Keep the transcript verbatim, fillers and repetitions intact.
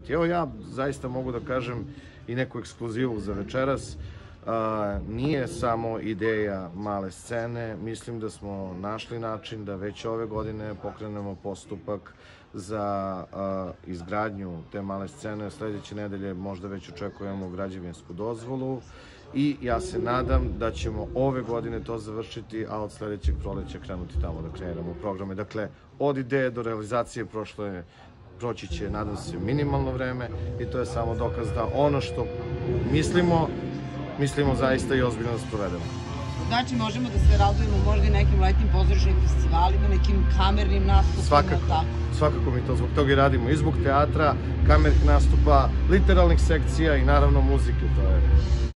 Evo ja zaista mogu da kažem i neku ekskluzivu za večeras. Nije samo ideja male scene, mislim da smo našli način da već ove godine pokrenemo postupak za izgradnju te male scene. Sledeće nedelje možda već očekujemo građevinsku dozvolu i ja se nadam da ćemo ove godine to završiti, a od sledećeg proleća krenuti tamo da kreiramo programe. Dakle, od ideje do realizacije prošlo je proći će, nadam se, minimalno vreme i to je samo dokaz da ono što mislimo, mislimo zaista i ozbiljno da sprovedemo. Znači, možemo da se radujemo možda i nekim letnim pozorišnim festivalima, nekim kamernim nastupima? Svakako, svakako mi to zbog toga i radimo, i zbog teatra, kamernih nastupa, literalnih sekcija i naravno muzike, to je